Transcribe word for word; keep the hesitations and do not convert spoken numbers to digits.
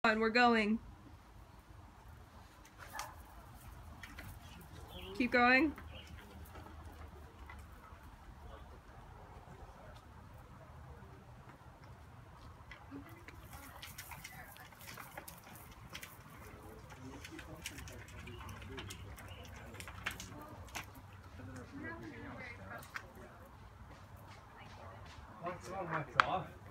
on, we're going. Keep going. Once one wipes off,